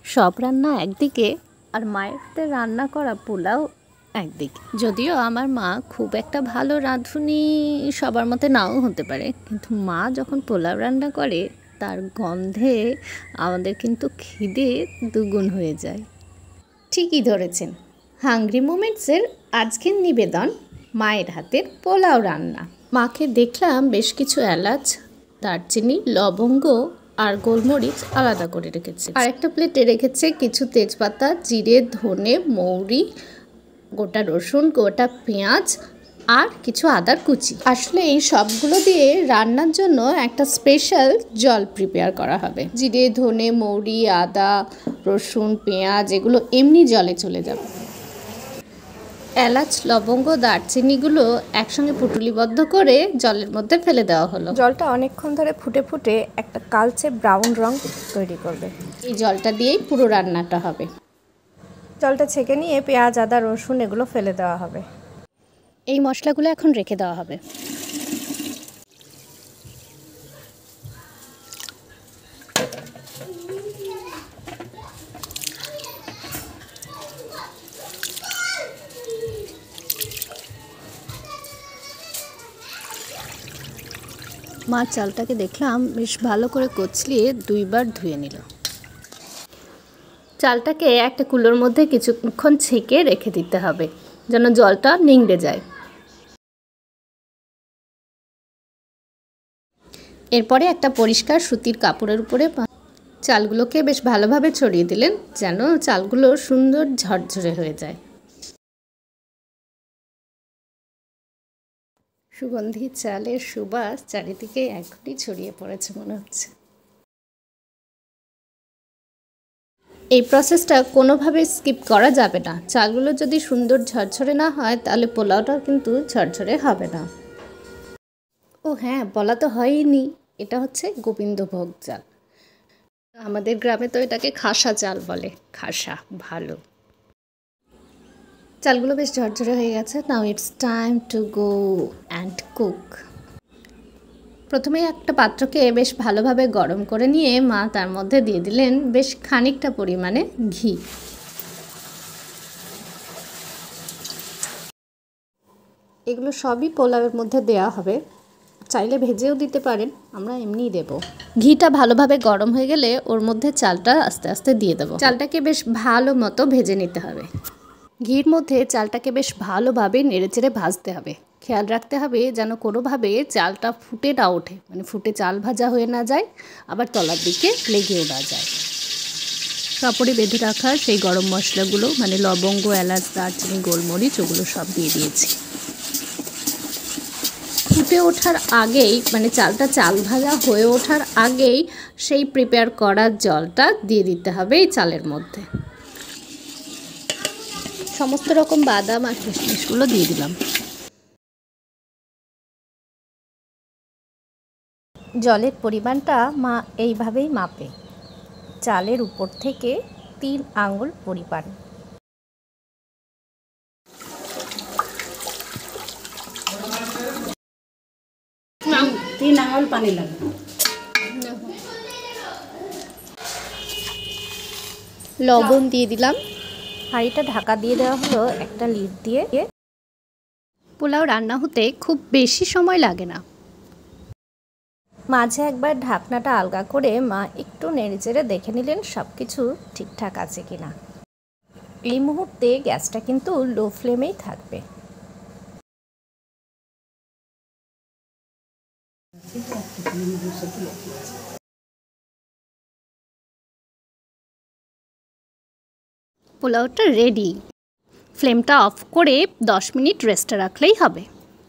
সব রান্না একদিকে আর মায়ের হাতে রান্না করা পোলাও একদিকে। যদিও আমার মা খুব একটা ভালো রাঁধুনি সবার মতে নাও হতে পারে, কিন্তু মা যখন পোলাও রান্না করে তার গন্ধে আমাদের কিন্তু খিদে দুগুণ হয়ে যায়। ঠিকই ধরেছেন, হাংরি মোমেন্টসের আজকের নিবেদন মায়ের হাতের পোলাও রান্না। মাকে দেখলাম বেশ কিছু এলাচ, দারচিনি, লবঙ্গ আর গোলমরিচ আলাদা করে রেখেছে। আর একটা প্লেটে রেখেছে কিছু তেজপাতা, জিরে, ধনে, মৌরি, গোটা রসুন, গোটা পেঁয়াজ আর কিছু আদার কুচি। আসলে এই সবগুলো দিয়ে রান্নার জন্য একটা স্পেশাল জল প্রিপেয়ার করা হবে। জিরে, ধনে, মৌরি, আদা, রসুন, পেঁয়াজ এগুলো এমনি জলে চলে যাবে। এলাচ, লবঙ্গ, দারচিনিগুলো একসঙ্গে পুটুলিবদ্ধ করে জলের মধ্যে ফেলে দেওয়া হলো। জলটা অনেকক্ষণ ধরে ফুটে ফুটে একটা কালচে ব্রাউন রং তৈরি করবে। এই জলটা দিয়েই পুরো রান্নাটা হবে। জলটা ছেঁকে নিয়ে পেঁয়াজ, আদা, রসুন এগুলো ফেলে দেওয়া হবে। এই মশলাগুলো এখন রেখে দেওয়া হবে। মা চালটাকে দেখলাম বেশ ভালো করে কচলিয়ে দুইবার ধুয়ে নিল। চালটাকে একটা কুলোর মধ্যে কিছুক্ষণ ছেঁকে রেখে দিতে হবে যেন জলটা নিংড়ে যায়। এরপরে একটা পরিষ্কার সুতির কাপড়ের উপরে চালগুলোকে বেশ ভালোভাবে ছড়িয়ে দিলেন যেন চালগুলো সুন্দর ঝরঝরে হয়ে যায়। সুগন্ধি চালের সুবাস চারিদিকে এখনই ছড়িয়ে পড়েছে মনে হচ্ছে। এই প্রসেসটা কোনোভাবে স্কিপ করা যাবে না। চালগুলো যদি সুন্দর ঝরঝরে না হয় তাহলে পোলাওটাও কিন্তু ঝরঝরে হবে না। ও হ্যাঁ, বলা তো হয়নি, এটা হচ্ছে গোবিন্দভোগ চাল। আমাদের গ্রামে তো এটাকে খাসা চাল বলে। খাসা ভালো। চালগুলো বেশ ঝরঝরে হয়ে গেছে। Now it's time to go and cook. প্রথমে একটা পাত্রকে বেশ ভালোভাবে গরম করে নিয়ে মা তার মধ্যে দিয়ে দিলেন বেশ খানিকটা পরিমাণে ঘি। এগুলো সবই পোলাওয়ের মধ্যে দেওয়া হবে, চাইলে ভেজেও দিতে পারেন, আমরা এমনিই দেব। ঘিটা ভালোভাবে গরম হয়ে গেলে ওর মধ্যে চালটা আস্তে আস্তে দিয়ে দেবো। চালটাকে বেশ ভালো মতো ভেজে নিতে হবে। ঘির মধ্যে চালটাকে বেশ ভালোভাবে নেড়েচেড়ে ভাজতে হবে। খেয়াল রাখতে হবে যেন কোনোভাবে চালটা ফুটে না ওঠে, মানে ফুটে চাল ভাজা হয়ে না যায়, আবার তলার দিকে লেগেও না যায়। কাপড়ে বেঁধে রাখা সেই গরম মশলাগুলো মানে লবঙ্গ, এলাচ, দারচিনি, গোলমরিচ ওগুলো সব দিয়ে দিয়েছি। ফুটে ওঠার আগেই মানে চালটা চাল ভাজা হয়ে ওঠার আগেই সেই প্রিপেয়ার করা জলটা দিয়ে দিতে হবে এই চালের মধ্যে। সমস্ত রকম বাদাম আর কিশমিশগুলো দিয়ে দিলাম। জলের পরিমাণটা মা এইভাবেই মাপে, চালের উপর থেকে 3 আঙুল পরিমাণ। পানি লাগে। লবণ দিয়ে দিলাম। হাঁড়িটা ঢাকা দিয়ে দেওয়া হলো একটা লিড দিয়ে। পোলাও রান্না হতে খুব বেশি সময় লাগে না। মাঝে একবার ঢাকনাটা আলগা করে মা একটু নেড়েচেড়ে দেখে নিলেন সব কিছু ঠিকঠাক আছে কিনা। এই মুহূর্তে গ্যাসটা কিন্তু লো ফ্লেমেই থাকবে। পোলাওটা রেডি। ফ্লেমটা অফ করে 10 মিনিট রেস্টে রাখলেই হবে।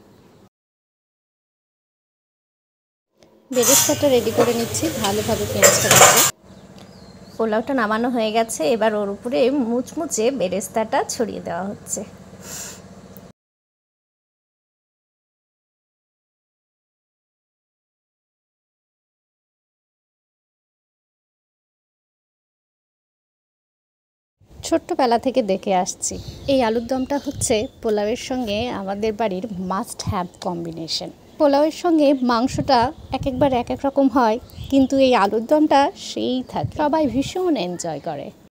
বেরেস্তাটা রেডি করে নিচ্ছি, ভালোভাবে পেঁয়াজটা দেবো। পোলাওটা নামানো হয়ে গেছে, এবার ওর উপরে মুচমুচে বেরেস্তাটা ছড়িয়ে দেওয়া হচ্ছে। ছোট্টবেলা থেকে দেখে আসছি এই আলুর দমটা হচ্ছে পোলাওয়ের সঙ্গে আমাদের বাড়ির মাস্ট হ্যাভ কম্বিনেশন। পোলাওয়ের সঙ্গে মাংসটা একবার এক এক রকম হয়, কিন্তু এই আলুর দমটা সেই থাকে, সবাই ভীষণ এনজয় করে।